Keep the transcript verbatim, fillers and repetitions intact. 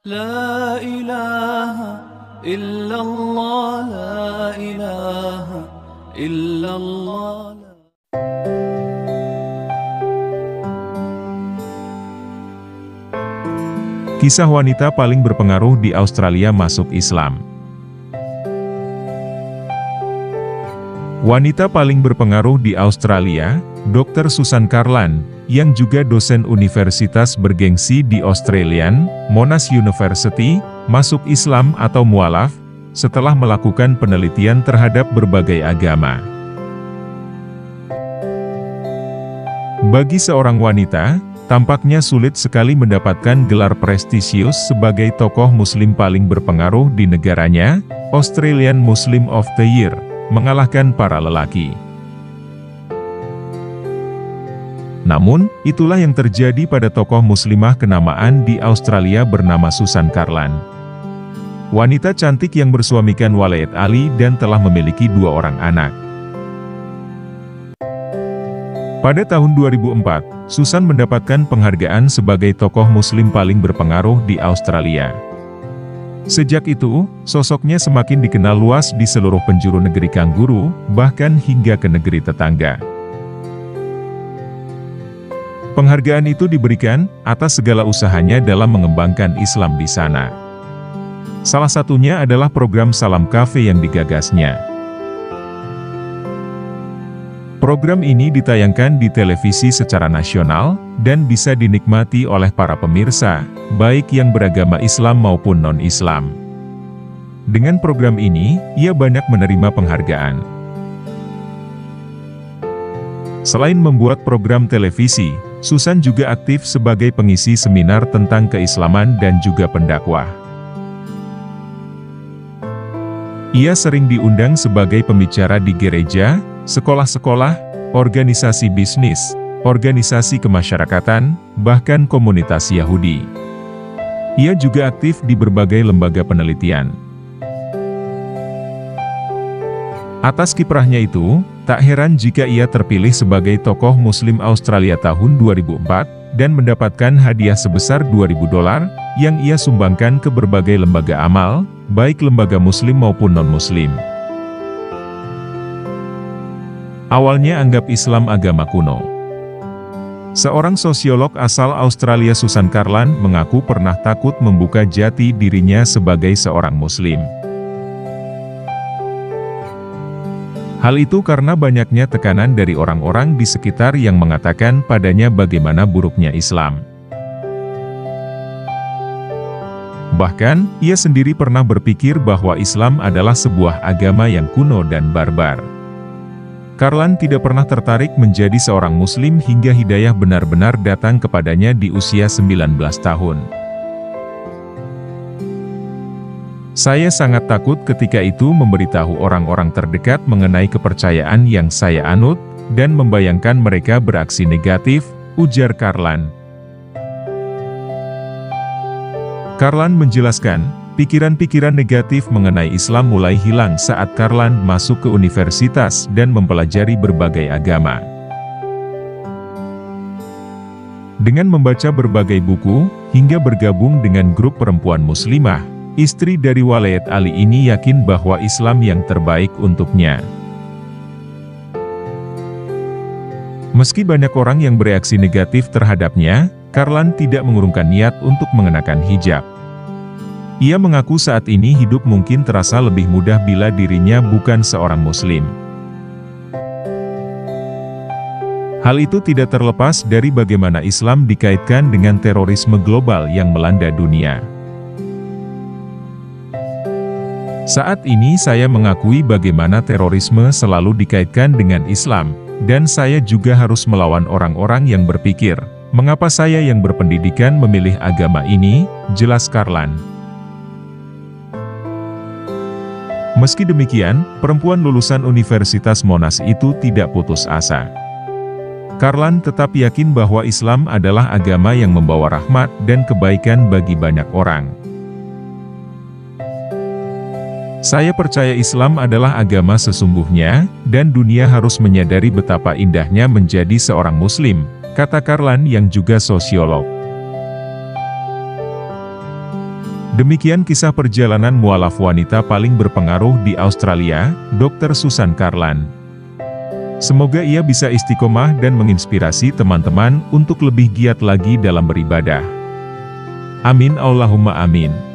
La ilaha illallah, la ilaha illallah. Kisah wanita paling berpengaruh di Australia masuk Islam. Wanita paling berpengaruh di Australia, dokter Susan Karlan, yang juga dosen universitas bergengsi di Australian, Monash University, masuk Islam atau mualaf, setelah melakukan penelitian terhadap berbagai agama. Bagi seorang wanita, tampaknya sulit sekali mendapatkan gelar prestisius sebagai tokoh muslim paling berpengaruh di negaranya, Australian Muslim of the Year, mengalahkan para lelaki. Namun, itulah yang terjadi pada tokoh muslimah kenamaan di Australia bernama Susan Karlan. Wanita cantik yang bersuamikan Waleed Ali dan telah memiliki dua orang anak. Pada tahun dua ribu empat, Susan mendapatkan penghargaan sebagai tokoh muslim paling berpengaruh di Australia. Sejak itu, sosoknya semakin dikenal luas di seluruh penjuru negeri Kangguru, bahkan hingga ke negeri tetangga. Penghargaan itu diberikan atas segala usahanya dalam mengembangkan Islam di sana. Salah satunya adalah program Salam Cafe yang digagasnya. Program ini ditayangkan di televisi secara nasional, dan bisa dinikmati oleh para pemirsa, baik yang beragama Islam maupun non-Islam. Dengan program ini, ia banyak menerima penghargaan. Selain membuat program televisi, Susan juga aktif sebagai pengisi seminar tentang keislaman dan juga pendakwah. Ia sering diundang sebagai pembicara di gereja, sekolah-sekolah, organisasi bisnis, organisasi kemasyarakatan, bahkan komunitas Yahudi. Ia juga aktif di berbagai lembaga penelitian. Atas kiprahnya itu, tak heran jika ia terpilih sebagai tokoh muslim Australia tahun dua ribu empat, dan mendapatkan hadiah sebesar dua ribu dolar, yang ia sumbangkan ke berbagai lembaga amal, baik lembaga muslim maupun non-muslim. Awalnya anggap Islam agama kuno. Seorang sosiolog asal Australia Susan Karlan mengaku pernah takut membuka jati dirinya sebagai seorang muslim. Hal itu karena banyaknya tekanan dari orang-orang di sekitar yang mengatakan padanya bagaimana buruknya Islam. Bahkan, ia sendiri pernah berpikir bahwa Islam adalah sebuah agama yang kuno dan barbar. Karlan tidak pernah tertarik menjadi seorang muslim hingga hidayah benar-benar datang kepadanya di usia sembilan belas tahun. Saya sangat takut ketika itu memberitahu orang-orang terdekat mengenai kepercayaan yang saya anut, dan membayangkan mereka beraksi negatif, ujar Karlan. Karlan menjelaskan, pikiran-pikiran negatif mengenai Islam mulai hilang saat Karlan masuk ke universitas dan mempelajari berbagai agama. Dengan membaca berbagai buku, hingga bergabung dengan grup perempuan muslimah, istri dari Waleed Ali ini yakin bahwa Islam yang terbaik untuknya. Meski banyak orang yang bereaksi negatif terhadapnya, Karlan tidak mengurungkan niat untuk mengenakan hijab. Ia mengaku saat ini hidup mungkin terasa lebih mudah bila dirinya bukan seorang muslim. Hal itu tidak terlepas dari bagaimana Islam dikaitkan dengan terorisme global yang melanda dunia. Saat ini saya mengakui bagaimana terorisme selalu dikaitkan dengan Islam, dan saya juga harus melawan orang-orang yang berpikir, mengapa saya yang berpendidikan memilih agama ini, jelas Karlan. Meski demikian, perempuan lulusan Universitas Monash itu tidak putus asa. Karlan tetap yakin bahwa Islam adalah agama yang membawa rahmat dan kebaikan bagi banyak orang. Saya percaya Islam adalah agama sesungguhnya, dan dunia harus menyadari betapa indahnya menjadi seorang muslim, kata Karlan yang juga sosiolog. Demikian kisah perjalanan mualaf wanita paling berpengaruh di Australia, dokter Susan Karlan. Semoga ia bisa istiqomah dan menginspirasi teman-teman untuk lebih giat lagi dalam beribadah. Amin Allahumma amin.